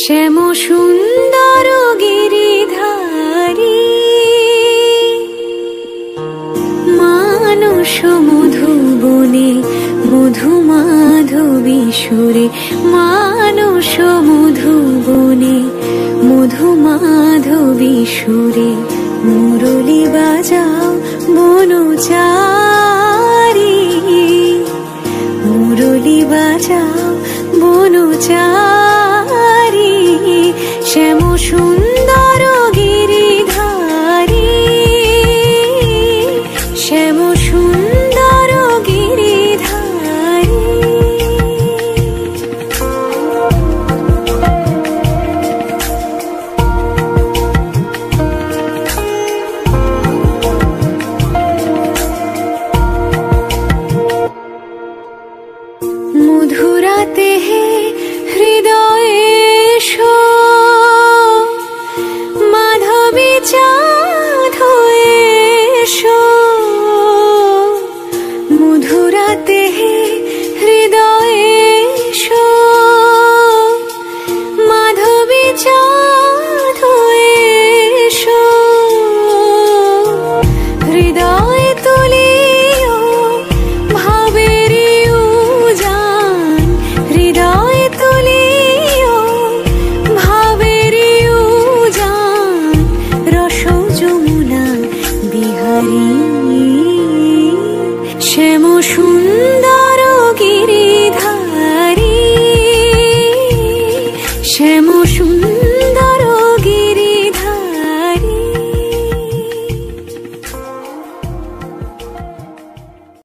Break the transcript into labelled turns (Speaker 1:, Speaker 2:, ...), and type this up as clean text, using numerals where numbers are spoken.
Speaker 1: শ্যাম সুন্দর গিরিধারী মানস মধুবনে মধু মাধবী সুরে, মানস মধুবনে মধু মাধবী সুরে, মুরলী বাজাও বনচারী, মুরলী বাজাও বনচারী। শ্যাম সুন্দর গিরিধারী, শ্যাম সুন্দর গিরিধারী। মধুরাতে হে হৃদয়ে এসো, মাধবী চাঁদ হয়ে এসো। মধুরাতে হে হৃদয়ে এসো, মাধবী চাঁদ হয়ে এসো। হৃদয় তুলিও ভাবের উজান, হৃদয় তুলিও ভাবের উজান। রস যমুনা বিহারী, শ্যাম সুন্দর গিরিধারী, শ্যাম সুন্দর